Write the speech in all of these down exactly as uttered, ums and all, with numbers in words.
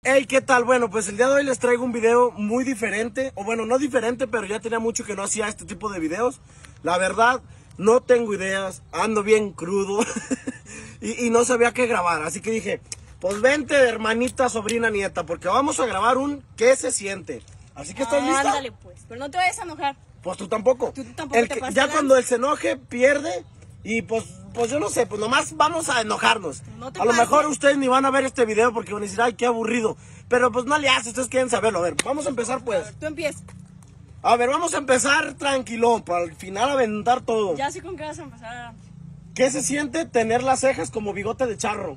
Hey, ¿qué tal? Bueno, pues el día de hoy les traigo un video muy diferente, o bueno, no diferente, pero ya tenía mucho que no hacía este tipo de videos. La verdad, no tengo ideas, ando bien crudo y, y no sabía qué grabar, así que dije, pues vente, hermanita, sobrina, nieta, porque vamos a grabar un ¿qué se siente? Así que, ¿estás ah, lista? Ándale pues, pero no te vayas a enojar. Pues tú tampoco. Tú tampoco El te que- pases ya de cuando él se enoje, pierde. Y pues, pues yo no sé, pues nomás vamos a enojarnos. No te a lo pases. mejor ustedes ni van a ver este video porque van a decir, ay, qué aburrido. Pero pues no le hace, ustedes quieren saberlo. A ver, vamos a empezar pues. Tú empiezas. A ver, vamos a empezar tranquilón, para al final aventar todo. Ya sé con qué vas a empezar. ¿Qué se siente tener las cejas como bigote de charro?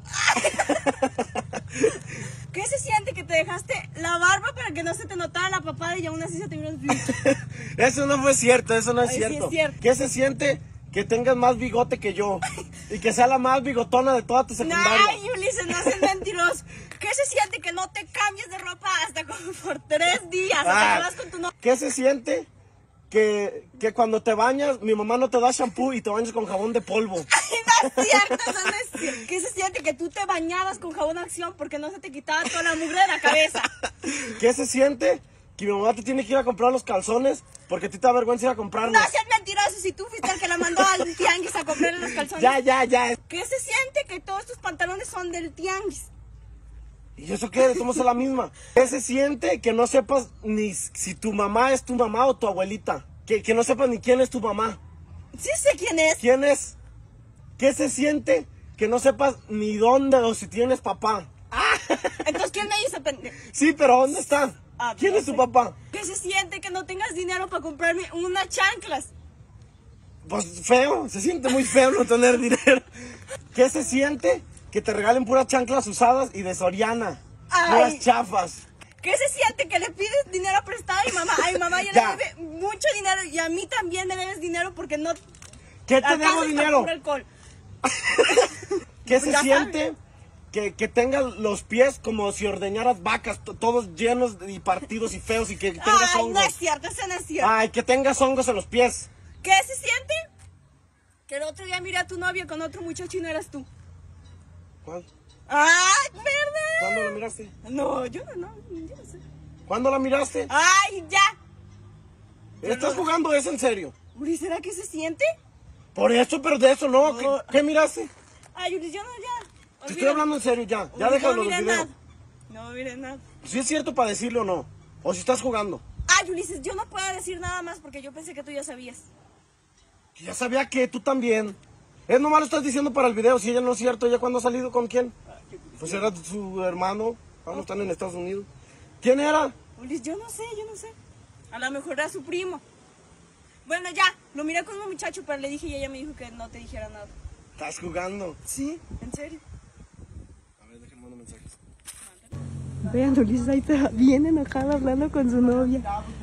¿Qué se siente que te dejaste la barba para que no se te notara la papada y aún así se te vieron los bichos? Eso no fue cierto, eso no es Ay, sí cierto. es cierto. ¿Qué se siente que tengas más bigote que yo? Y que sea la más bigotona de toda tu secundaria. Ay, Ulises, no seas mentiroso. ¿Qué se siente que no te cambies de ropa hasta como por tres días? Hasta Ah, que vas con tu novio. ¿qué se siente que, que cuando te bañas, mi mamá no te da shampoo y te bañas con jabón de polvo? Ay, no es cierto, eso no es cierto. ¿Qué se siente que tú te bañabas con jabón Acción porque no se te quitaba toda la mugre de la cabeza? ¿Qué se siente que mi mamá te tiene que ir a comprar los calzones porque a ti te da vergüenza ir a comprarlos? No seas mentiroso, si tú fuiste el que la mandó al tianguis a comprarle los calzones. Ya, ya, ya. ¿Qué se siente que todos tus pantalones son del tianguis? ¿Y eso qué? Somos la misma. ¿Qué se siente que no sepas ni si tu mamá es tu mamá o tu abuelita? Que, que no sepas ni quién es tu mamá. Sí sé quién es. ¿Quién es? ¿Qué se siente que no sepas ni dónde o si tienes papá? Entonces, ¿quién me hizo pendejo? Sí, pero ¿dónde está? Ah, ¿Quién no es tu sé. papá? ¿Qué se siente que no tengas dinero para comprarme unas chanclas? Pues feo, se siente muy feo no tener dinero. ¿Qué se siente que te regalen puras chanclas usadas y de Soriana? Ay. Puras chafas. ¿Qué se siente que le pides dinero prestado a mi mamá? A mi mamá ya, Ya. le debe mucho dinero y a mí también me debes dinero porque no ¿Qué te alcanzas debo para dinero? comprar alcohol. ¿Qué se Ya siente que, que tengas los pies como si ordeñaras vacas, to- todos llenos y partidos y feos y que tengas Ay, hongos? no es cierto, eso no es cierto. Ay, que tengas hongos en los pies. ¿Qué se siente? Que el otro día miré a tu novio con otro muchacho y no eras tú. ¿Cuál? ¡Ay, ¿Cuándo verdad! la miraste? No, yo no, no, yo no sé. ¿Cuándo la miraste? ¡Ay, ya! ¿Estás jugando eso en serio? Uri, ¿será que se siente? Por eso, pero de eso no. ¿Qué, No. qué miraste? Ay, Uri, yo no, ya. Te estoy hablando en serio ya. Ya Uri, déjalo no del miré video. nada. No miré nada. Si es cierto para decirle o no. O si estás jugando. Ay, Ulises, yo no puedo decir nada más porque yo pensé que tú ya sabías. Que ya sabía que tú también. Es nomás lo estás diciendo para el video. Si ella no es cierto, ¿ella cuándo ha salido con quién? Pues era su hermano. Ahora están en Estados Unidos. ¿Quién era? Ulises, yo no sé, yo no sé. A lo mejor era su primo. Bueno, ya, lo miré con un muchacho, pero le dije y ella me dijo que no te dijera nada. Estás jugando. Sí, en serio. A ver, déjenme mandar mensajes. Vean, Ulises ahí está bien enojado hablando con su novia.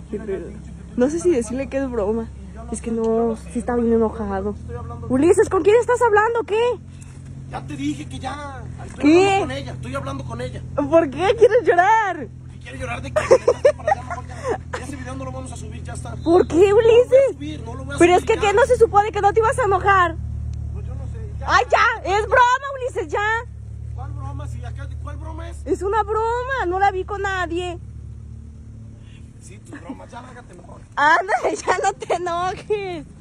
No sé si decirle que es broma. Es que no, sí está bien enojado. Ulises, ¿con quién estás hablando? ¿Qué? Ya te dije que ya. Estoy ¿Qué? hablando con ella. Estoy hablando con ella. ¿Por qué quieres llorar? Si quiere llorar de que le para allá, mejor ya. Ese video no lo vamos a subir, ya está. ¿Por qué, No lo voy a Ulises? subir, no lo voy a Pero es subir que, ya. ¿qué no se supone que no te ibas a enojar? Pues yo no sé. Ya. ¡Ay, ya! ¡Es broma, Ulises, ya! ¿Cuál broma? Si acá, ¿cuál broma es? Es una broma, no la vi con nadie. Sí, tu broma. Ya lárgate mejor. Ándale, ya no te enojes.